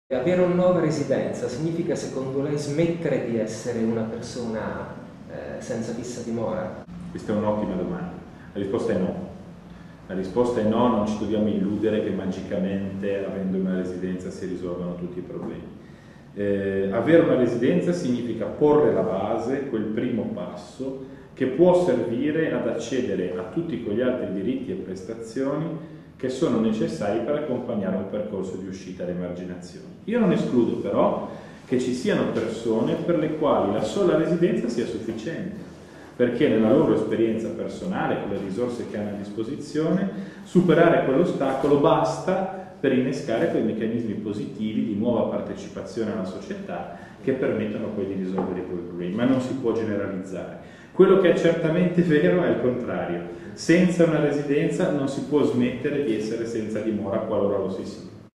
Avere una nuova residenza significa, secondo lei, smettere di essere una persona senza fissa dimora? Questa è un'ottima domanda. La risposta è no. La risposta è no, non ci dobbiamo illudere che magicamente avendo una residenza si risolvano tutti i problemi. Avere una residenza significa porre la base, quel primo passo che può servire ad accedere a tutti quegli altri diritti e prestazioni che sono necessari per accompagnare un percorso di uscita dall'emarginazione. Io non escludo però che ci siano persone per le quali la sola residenza sia sufficiente, perché nella loro esperienza personale, con le risorse che hanno a disposizione, superare quell'ostacolo basta per innescare quei meccanismi positivi di nuova partecipazione alla società che permettono poi di risolvere quei problemi, ma non si può generalizzare. Quello che è certamente vero è il contrario: senza una residenza non si può smettere di essere senza dimora qualora lo si sia.